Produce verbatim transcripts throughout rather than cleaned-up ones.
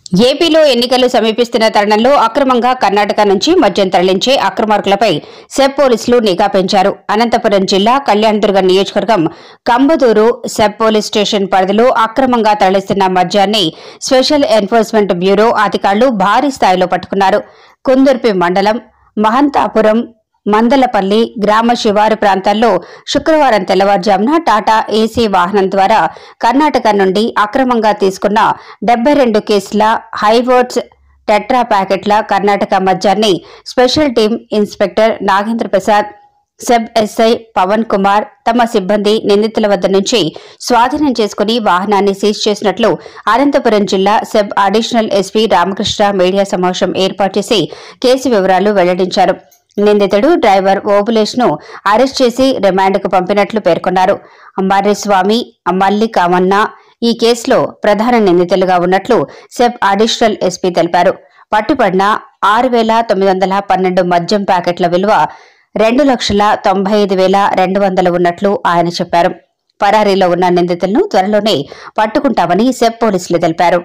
ఏపీలో ఎన్నికలు సమీపిస్తున్న తరుణంలో అక్రమంగా కర్ణాటక నుంచి మద్యం తరలించే అక్రమార్కులపై సెబ్ పోలీసులు నిఘా పెంచారు. అనంతపురం జిల్లా కళ్యాణదుర్గం నియోజకవర్గం కంబదూరు సెబ్ పోలీస్ స్టేషన్ పరిధిలో అక్రమంగా తరలిస్తున్న మద్యాన్ని స్పెషల్ ఎన్ఫోర్స్మెంట్ బ్యూరో అధికారులు భారీ స్థాయిలో పట్టుకున్నారు. కుందుర్పి మండలం మహంతాపురం మందలపల్లి గ్రామ శివారు ప్రాంతాల్లో శుక్రవారం తెల్లవారుజామున టాటా ఏసీ వాహనం ద్వారా కర్ణాటక నుండి అక్రమంగా తీసుకున్న డెబ్బై రెండు కేసుల హైవోట్స్ టెట్రా ప్యాకెట్ల కర్ణాటక మద్యాన్ని special team inspector Nagendra Prasad, SEB SI Pawan Kumar తమ సిబ్బంది నిందితుల వద్ద నుంచి స్వాధీనం చేసుకుని వాహనాన్ని సీజ్ చేసినట్లు అనంతపురం జిల్లా SEB additional SP Ramakrishna media సమావేశం ఏర్పాటు చేసి కేసు వివరాలు వెల్లడించారు. నిందితుడు డ్రైవర్ ఓబులేష్ ను అరెస్ట్ చేసి రిమాండ్కు పంపినట్లు పేర్కొన్నారు. మర్రిస్వామి, మల్లికామన్న ఈ కేసులో ప్రధాన నిందితులుగా ఉన్నట్లు సెబ్ అడిషనల్ ఎస్పీ తెలిపారు. పట్టుబడిన ఆరు వేల తొమ్మిది వందల పన్నెండు మద్యం ప్యాకెట్ల విలువ రెండు లక్షల తొంభై ఐదు వేల రెండు వందలు ఉన్నట్లు ఆయన చెప్పారు. పరారీలో ఉన్న నిందితులను త్వరలోనే పట్టుకుంటామని సెబ్ పోలీసులు తెలిపారు.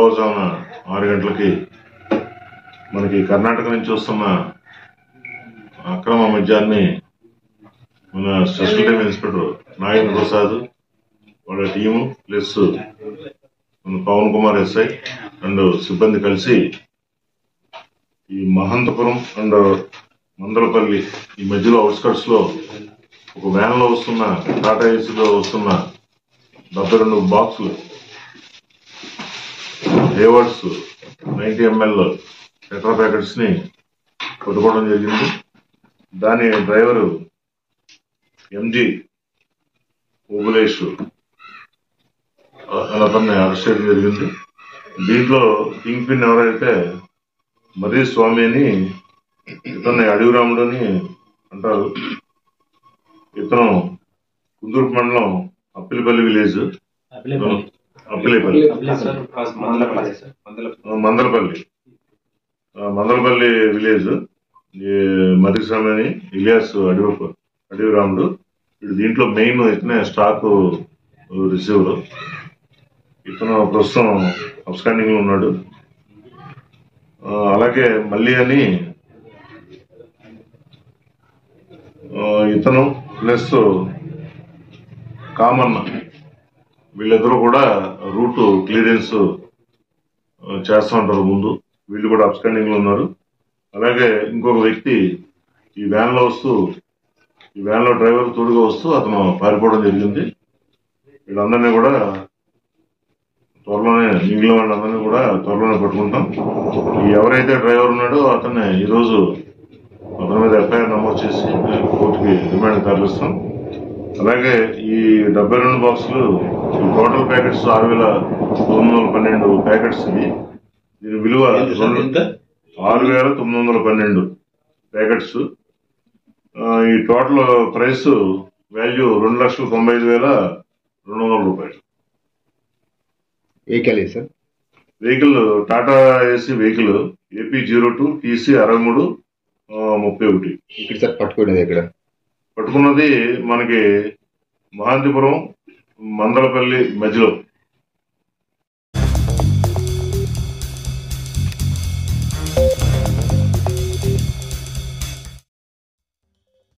అక్రమ మద్యాన్ని మన special team inspector Nagendra Prasad వాళ్ళ టీము ప్లస్ మన పవన్ కుమార్ ఎస్ఐ అండ్ సిబ్బంది కలిసి ఈ మహంతపురం అండ్ మందలపల్లి ఈ మధ్యలో అవుట్స్కట్స్ లో ఒక వ్యాన్ లో వస్తున్న టాటా ఏసీలో వస్తున్న డెబ్బై రెండు బాక్సులు Haywards ninety ML tetra packets ని పట్టుకోవడం జరిగింది. దాని డ్రైవరు ఎంజీ ఓబులేష్ అతన్ని అరెస్ట్ చేయడం జరిగింది. దీంట్లో కింగ్ పిన్ ఎవరైతే మర్రి స్వామి అని ఇతన్ని అడవి రాముడు అని అంటారు. ఇతను కుందూరు మండలం అప్పిలిపల్లి విలేజ్ అప్పిలిపల్లి మందలపల్లి మందలపల్లి విలేజ్ మర్రిస్వామి అని ఇలియాస్ అడవి అడవి రాముడు. వీడు దీంట్లో మెయిన్ ఇతనే స్టాక్ రిసీవర్. ఇతను ప్రస్తుతం అబ్స్కాండింగ్ లో ఉన్నాడు. అలాగే మళ్ళీ అని ఇతను ప్లస్ కామన్ వీళ్ళిద్దరూ కూడా రూట్ క్లియరెన్స్ చేస్తూ ఉంటారు ముందు. వీళ్ళు కూడా అబ్స్కాండింగ్ లో ఉన్నారు. అలాగే ఇంకొక వ్యక్తి ఈ వ్యాన్ లో వస్తూ ఈ వ్యాన్ లో డ్రైవర్ తోడుగా వస్తూ అతను పారిపోవడం జరిగింది. వీళ్ళందరినీ కూడా త్వరలోనే మిగిలిన వాళ్ళందరినీ కూడా త్వరలోనే పట్టుకుంటాం. ఈ ఎవరైతే డ్రైవర్ ఉన్నాడో అతన్ని ఈరోజు అతని మీద ఎఫ్ఐఆర్ నమోదు చేసి కోర్టుకి రిమాండ్ తరలిస్తాం. అలాగే ఈ డెబ్బై రెండు బాక్సులు టోటల్ ప్యాకెట్స్ ఆరు వేల తొమ్మిది వందల పన్నెండు ప్యాకెట్స్ ఇది. దీని విలువ ఆరు వేల తొమ్మిది వందల పన్నెండు ప్యాకెట్స్. ఈ టోటల్ ప్రైస్ వాల్యూ రెండు లక్షల తొంభై ఐదు వేల రెండు వందల రూపాయలు. Vehicle sir vehicle Tata AC vehicle AP zero two TC అరవై మూడు ముప్పై ఒకటి. ఇక్కడ సార్ పట్టుకున్నది ఇక్కడ పట్టుకున్నది మనకి మహాంతిపురం మందలపల్లి మధ్యలో